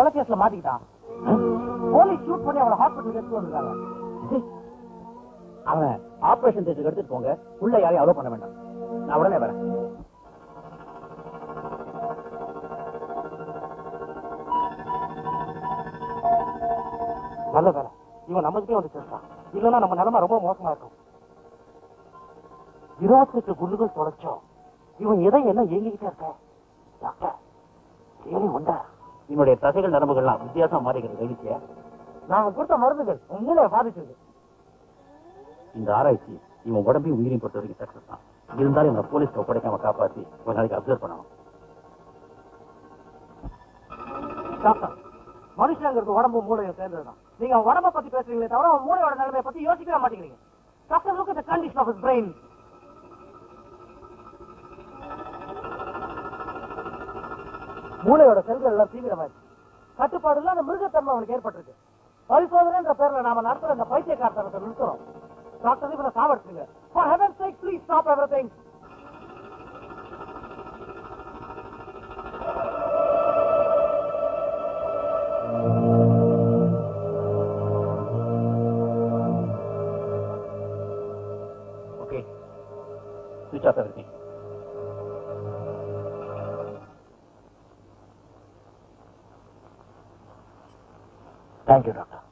கொலை கேஸ்ல மாட்டிக்கிட்டான். போலீஸ் ஷூட் பண்ணி அவளை ஹாஸ்பிட்டலுக்கு எடுத்து வந்திருக்காங்க. அவன் ஆபரேஷன் தேட்டருக்கு எடுத்துட்டு போங்க. உள்ள யாரையும் அலோ பண்ண வேண்டாம். நான் உடனே வரேன். நல்ல வேலை இவன் நம்மகிட்டே வந்து சேர்த்தான். இல்லைன்னா நம்ம நிலைமை ரொம்ப மோசமா இருக்கும். 28 குண்டுகள் தொலைச்சோம். இவன் எதை என்ன ஏங்கிக்கிட்டே இருக்க டாக்டர்? ஏனி உண்டா? என்னுடைய தசைகள் நரம்புகள்லாம் வித்தியாசம் மாறிக்கிறது. கழிச்சிய நாங்க கொடுத்த மருந்துகள் மூளையை பாதிச்சிருக்கு. இந்த ஆராய்ச்சி இவன் உடம்பையும் உயிரையும் பொறுத்த வரைக்கும் சக்சஸ் தான். இருந்தாலும் இவனை போலீஸ் ஒப்படைக்காம காப்பாற்றி ஒரு நாளைக்கு அப்சர்வ் பண்ணணும். டாக்டர், மனுஷங்கிறது உடம்பு மூளையை சேர்ந்ததுதான். நீங்க உடம்பை பத்தி பேசுறீங்களே தவிர அவன் மூளையோட நிலைமையை பத்தி யோசிக்கவே மாட்டேங்கிறீங்க. Doctor, look at the condition of his brain. மூளையோட செல்கள் எல்லாம் தீவிரமாயிடுச்சு. கட்டுப்பாடு இல்லாத மிருகத்தன்மை அவனுக்கு ஏற்பட்டிருக்கு. பரிசோதனைன்ற பேர்ல நாம நடத்துற இந்த பைத்தியக்காரத்தனத்தை நிறுத்துறோம். டாக்டர், இவனை சாவடிச்சுங்க. For heaven's sake, please stop everything. Okay. Switch off everything. Thank you, doctor.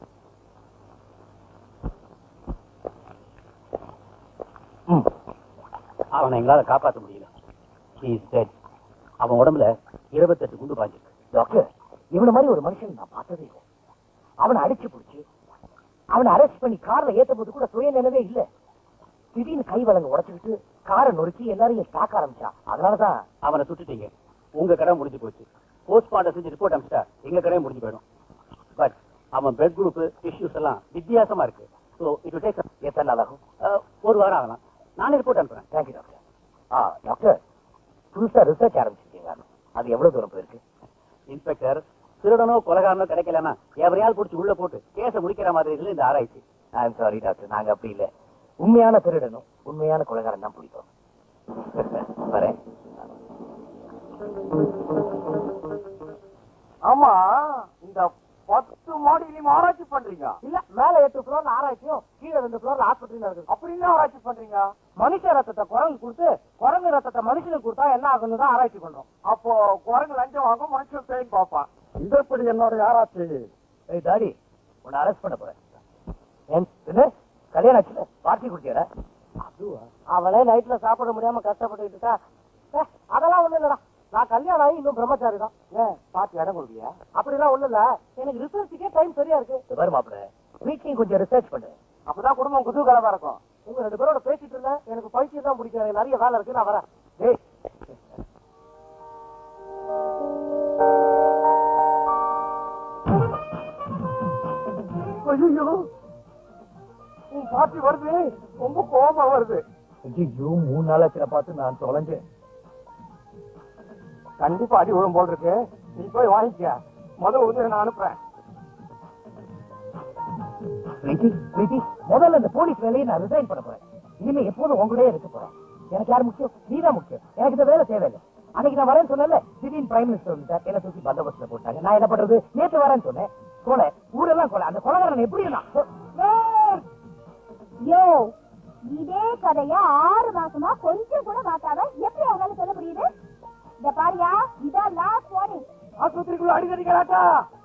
அவனை எங்களால காப்பாற்ற முடியல. He is dead. அவன் உடம்புல 28 குண்டு பாஞ்சிருக்கு. டாக்டர், இவன மாதிரி ஒரு மனுஷன் நான் பார்த்ததே இல்லை. அவனை அடிச்சு பிடிச்சு அவனை அரெஸ்ட் பண்ணி கார்ல ஏற்றும் போது கூட சுய நினைவே இல்லை. திடீர்னு கை வழங்க உடைச்சுக்கிட்டு காரை நொறுக்கி எல்லாரையும் தாக்க ஆரம்பிச்சான். அதனாலதான் அவனை சுட்டுட்டீங்க. உங்க கடை முடிஞ்சு போச்சு. போஸ்ட்மார்ட்டம் செஞ்சு ரிப்போர்ட் அனுப்பிச்சா எங்க கடையை முடிஞ்சு போயிடும். பட் அவன் பிளட் குரூப் டிஷ்யூஸ் எல்லாம் வித்தியாசமா இருக்கு. ஸோ இட் வில் டேக் எத்தனை நாள் ஆகும்? ஒரு வாரம் ஆகலாம். நானே ரிப்போர்ட் அனுப்புறேன். Thank you doctor. டாக்டர், புதுசா ரிசர்ச் ஆரம்பிச்சிருக்கீங்க. அது எவ்வளவு தூரம் போயிருக்கு? இன்ஸ்பெக்டர், திருடனோ கொலைகாரனோ கிடைக்கலன்னா எவரையால் பிடிச்சி உள்ள போட்டு கேஸ முடிக்கிற மாதிரி இல்லை இந்த ஆராய்ச்சி. ஐ எம் சாரி டாக்டர், நாங்க அப்படி இல்லை. உண்மையான திருடனும் உண்மையான கொலைகாரன் தான் பிடிக்கும். வரேன். ஆமா, இந்த 10 மாடியிலையும் ஆராய்ச்சி பண்றீங்க? இல்ல, மேல 8 ஃப்ளோர்ல ஆராய்ச்சியும் கீழே 2 ஃப்ளோர்ல ஆஸ்பத்திரியில இருக்கு. அப்படி என்ன ஆராய்ச்சி பண்றீங்க? மனுஷ ரத்தத்தை குரங்கு கொடுத்து குரங்கு ரத்தத்தை மனுஷனுக்கு கொடுத்தா என்ன ஆகுன்னு தான் ஆராய்ச்சி பண்றோம். அப்போ குரங்கு லஞ்சம் வாங்கும், மனுஷன் பேய் பாப்பா. இது எப்படி என்னோட ஆராய்ச்சி? ஏய் டாடி, உன்னை அரெஸ்ட் பண்ண போறேன். கல்யாணம் ஆச்சுல, பார்ட்டி குடிக்கிற? அதுவா? அவளே நைட்ல சாப்பிட முடியாம கஷ்டப்பட்டு இருக்கா. அதெல்லாம் ஒண்ணு இல்லடா, நான் கல்யாணம் ஆகி இன்னும் பிரம்மச்சாரி தான். ஏன் பார்ட்டி இடம் கொடுக்கியா? அப்படிலாம் ஒண்ணு இல்ல, எனக்கு ரிசர்ச்சுக்கே டைம் சரியா இருக்கு. வரும் மாப்பிள்ள, வீட்லயும் கொஞ்சம் ரிசர்ச் பண்ணு. அப்பதான் குடும்பம் குதூகலமா இருக்கும். உங்க 2 பேரோட பேசிட்டு இருந்தேன். எனக்கு பயிற்சி தான் பிடிக்கும். எனக்கு நிறைய வேலை இருக்கு, நான் வரேன். ஏய், ஐயோ, உன் பார்ட்டி வருது, ரொம்ப கோபமா வருது. ஐயோ, 3 நாளாச்சுல பார்த்து நான் தொலைஞ்சேன். கண்டிப்பா அடி விழும் போல் இருக்கு. நீ போய் வாங்கிக்க. முதல்ல வந்து நான் அனுப்புறேன். முதல்ல இந்த போலீஸ் வேலையை நான் ரிசைன் பண்ண போறேன். இனிமே எப்போதும் உங்களே இருக்க போறேன். எனக்கு யார் முக்கியம்? நீதான் முக்கியம். எனக்கு இந்த வேலை தேவையில்லை. அன்னைக்கு நான் வரேன்னு சொன்னேன், திடீர்னு பிரைம் மினிஸ்டர் வந்துட்டார். என்ன தூக்கி பந்தோபஸ்துல போட்டாங்க. நான் என்ன பண்றது? நேற்று வரேன்னு சொன்னேன், கொலை, ஊரெல்லாம் கொலை. அந்த கொலைகாரன் எப்படி இதே கதைய 6 மாசமா கொஞ்சம் கூட மாத்தாத எப்படி அவங்களால சொல்ல முடியுது? இந்த பாரியா, இதான் லாஸ்ட் வார்னிங். ஆஸ்பத்திரிக்குள்ள அடிக்கடிக்கலாட்டா.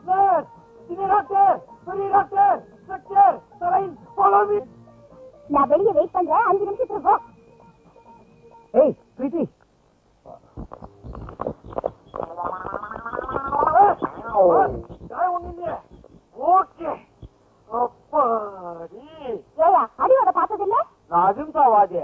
நான் வெளியே வெயிட் பண்றேன். 5 நிமிஷத்துக்கு போ. ஏய் பிரீத்தி, ஓகே. ஏயா, அடியோட பார்த்தது இல்ல? நான் அஜிம்சாவாதி.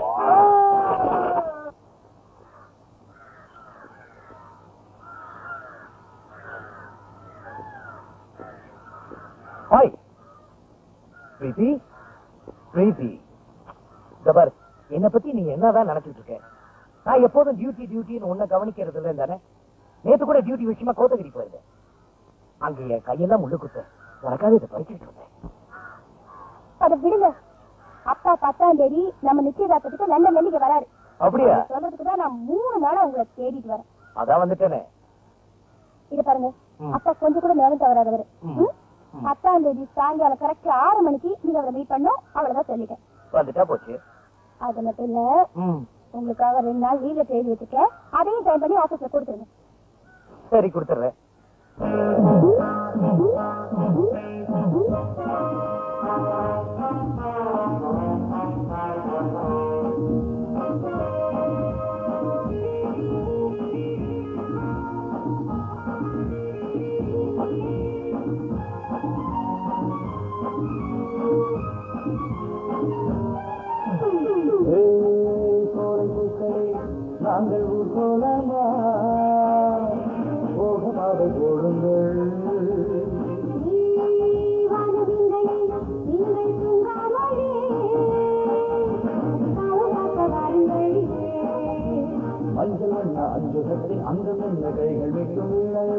ஹாய் பிரீத்தி. பிரீத்தி, ஜபர், என்னை பத்தி நீ என்னதான் நினைச்சிட்டு இருக்க? நான் எப்போதும் டியூட்டின்னு ஒன்ன கவனிக்கிறது இல்லை தானே? நேற்று கூட டியூட்டி விஷயமா கோத்தகிரி போயிருந்தேன். அங்க என் கையெல்லாம் முள்ளு குத்த உனக்காக இதை படிச்சுட்டு இருந்தேன். அதை விடுங்க. அப்பா 10ஆம் தேதி நம்ம நிச்சயதார்த்தத்துக்கு லண்டன்ல இருந்து வராரு. அப்படியா? சொல்றதுக்கு தான் நான் 3 நாளா உங்களை தேடிட்டு வரேன். அதான் வந்துட்டேனே. இது பாருங்க, அப்பா கொஞ்சம் கூட நேரம் தவறாதவர். 10ஆம் தேதி சாயங்காலம் கரெக்டா 6 மணிக்கு நீங்க அவரை மீட் பண்ணும். அவ்வளவுதான் சொல்லிட்டேன். வந்துட்டா போச்சு. அது மட்டும் இல்ல, உங்களுக்காக 2 நாள் லீவ்ல எழுதி வச்சுக்க. அதையும் டைம் பண்ணி ஆபீஸ்ல கொடுத்துருங்க. சரி, கொடுத்துறேன். நாங்கள் ஊர்கோலமா போகமாவை போடுங்கள். மஞ்சள் வண்ண அஞ்சுகத்தை அங்கம் என்ன கைகள் வைக்கும்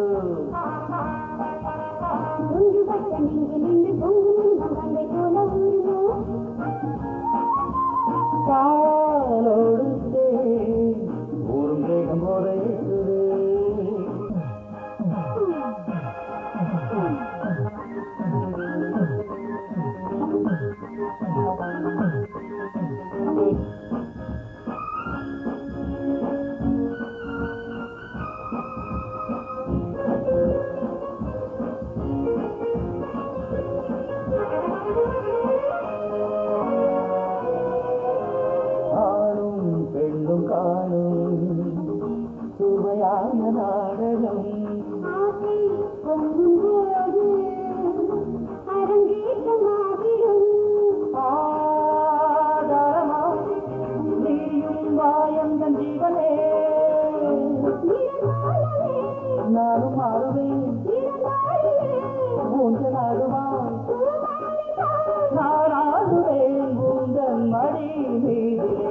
காலோடு ஊரும் வேகம் போல நாடகம் நீயும் வாயந்தன் ஜீவனே நானும் மாறுவேன் ஊஞ்சல் ஆடுவான் நான் ஆடுவேன் ஊந்தன் மடி மீதிலே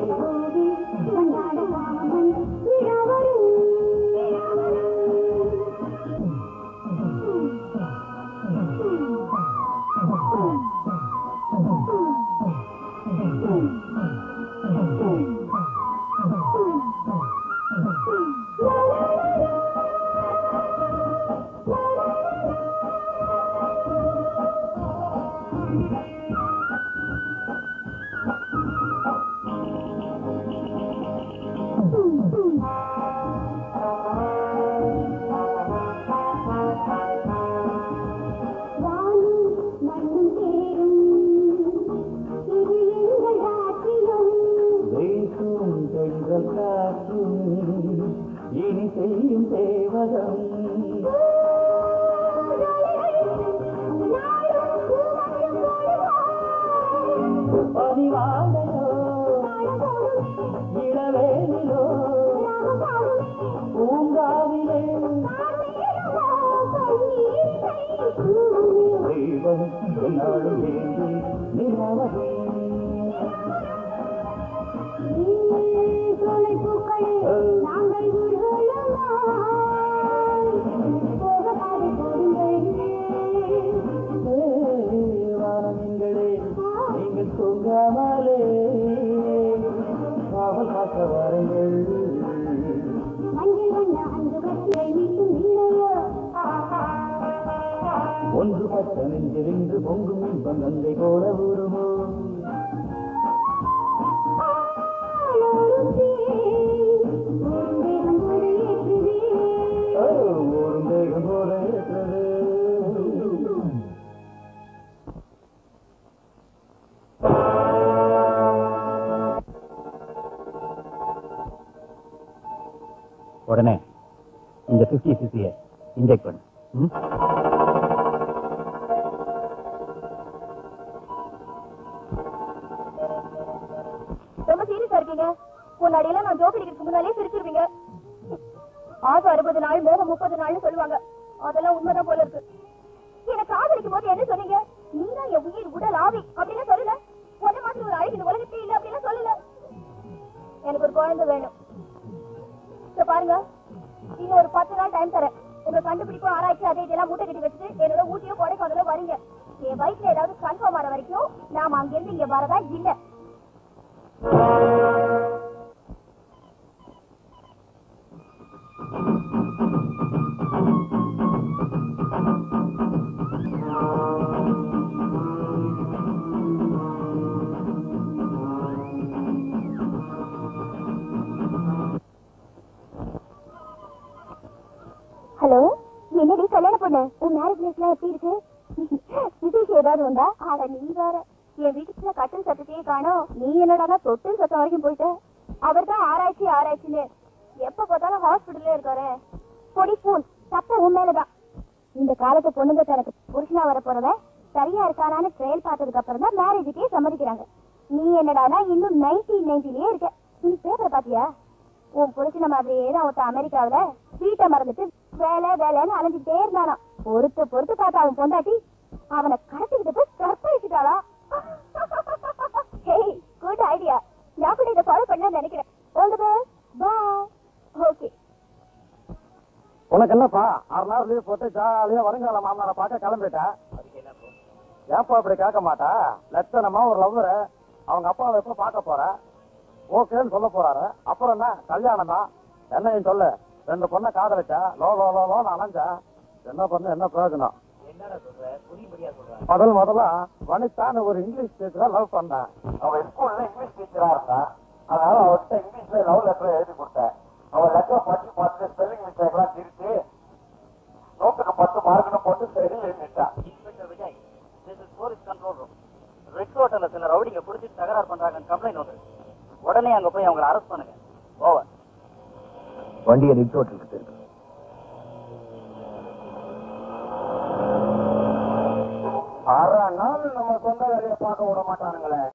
இனி செய்யும் தேவதம் பதிவாளையோ இளவேலிலோ பூங்காவிலே தெய்வம் என்னாலும் ஏந்தி நிலவதே நாங்கள் வானங்களே நீங்கள் தூங்காமலே காவல் காக்க வாருங்கள். ஒன்று பட்ட நெஞ்சிலிருந்து பொங்கும் இன்பம் நந்தை போல உருமோ ஊரும் வேகம் போல இருக்கிறது. உடனே இந்த 50cc இன்ஜெக்ட் பண்ணு. ரொம்ப சீரியஸா இருக்கீங்க. முன்னாடியெல்லாம் நான் ஜோக் அடிக்கிறதுக்கு முன்னாலே சிரிச்சிருவீங்க. ஆசை 60 நாள், மோகம் 30 நாள்னு சொல்லுவாங்க. அதெல்லாம் உண்மைதான் போல இருக்கு. எனக்கு காதலிக்கும் போது என்ன சொன்னீங்க? நீதான் என் உயிர், உடல், ஆவி அப்படின்னு சொல்லல. ஒன்ன மாதிரி ஒரு அழகு இந்த உலகத்தே இல்லை அப்படின்னு சொல்லல. எனக்கு ஒரு குழந்தை வேணும். பாருங்க, இன்னும் ஒரு 10 நாள் டைம் தரேன். உங்க கண்டுபிடிப்பும் ஆராய்ச்சி அதை இதெல்லாம் மூட்டை கட்டி வச்சுட்டு என்னோட ஊட்டியோ கொடைக்கானலோ வரீங்க. என் வயசுல ஏதாவது கன்ஃபார்ம் ஆற வரைக்கும் நாம அங்கிருந்து இங்க வரதா இல்ல. பொண்ணு, உன் மேரேஜ் லைஃப்லாம் எப்படி இருக்கு? விசேஷம் ஏதாவது உண்டா? ஆட நீ வேற, என் வீட்டுக்குள்ள கட்டில் சத்தத்தையே காணோம். நீ என்னடா தொட்டில் சத்தம் வரைக்கும் போயிட்ட. அவர் தான் ஆராய்ச்சின்னு எப்ப பார்த்தாலும் ஹாஸ்பிட்டல்ல இருக்காரு. பொடி ஃபூல், தப்பு உன் மேலதான். இந்த காலத்து பொண்ணுங்க தனக்கு புருஷனா வர போறவன் சரியா இருக்கானான்னு ட்ரையல் பார்த்ததுக்கு அப்புறம் தான் மேரேஜுக்கே சம்மதிக்கிறாங்க. நீ என்னடானா இன்னும் 1990லயே இருக்க. நீ பேப்பரை பாத்தியா? உன் புருஷன மாதிரியே தான் ஒருத்த அமெரிக்காவில வீட்டை மறந்துட்டு வேலைன்னு அலைஞ்சுட்டே இருந்தானா. பொறுத்து பார்த்தா அவன் பொண்டாட்டி அவனை கடத்திக்கிட்டு போய் கற்பழிச்சுட்டாளா? Hey, good idea. நான் கூட இதை ஃபாலோ பண்ண நினைக்கிறேன். All the best. Bye. Okay. உனக்கு என்னப்பா 6 நாள் லீவ் போட்டு ஜாலியா வருங்கால மாமனாரை பார்க்க கிளம்பிட்டேன். ஏன்ப்பா இப்படி கேட்க மாட்டா? லட்சணமா ஒரு லவ்வரு அவங்க அப்பாவை எப்ப பார்க்க போற? ஓகேன்னு சொல்ல போறாரு. அப்புறம் என்ன, கல்யாணம் தான். என்னையும் சொல்லு. 2 பொண்ணை காதலிச்சா லோன்னு அலைஞ்சா என்ன பண்ண என்ன பிரயோஜனம்? முதல்ல வனிதான்னு ஒரு இங்கிலீஷ் டீச்சரா லவ் பண்ணேன். அவன் ஸ்கூல்ல இங்கிலீஷ் டீச்சரா இருந்தான். அதனால அவர்கிட்ட இங்கிலீஷ்ல லவ் லெட்டர் எழுதி கொடுத்தேன். அவன் லெட்டர் படிச்சு பார்த்து ஸ்பெல்லிங் மிஸ்டேக் எல்லாம் திருத்தி 100க்கு 10 மார்க்னு போட்டு சரி எழுதிட்டான். Inspector Vijay, this is police control room. Red ஹோட்டல்ல சில ரவுடிங்க புடிச்சிட்டு தகராறு பண்றாங்கன்னு கம்ப்ளைண்ட் வந்து உடனே அங்க போய் அவங்களை அரெஸ்ட் பண்ணுங்க. ஓவர். வண்டியை ரெட் ஹோட்டலுக்கு இருக்கு. 6 நாள் நம்ம சொந்த வேலையை பார்க்க விட மாட்டானுங்களே.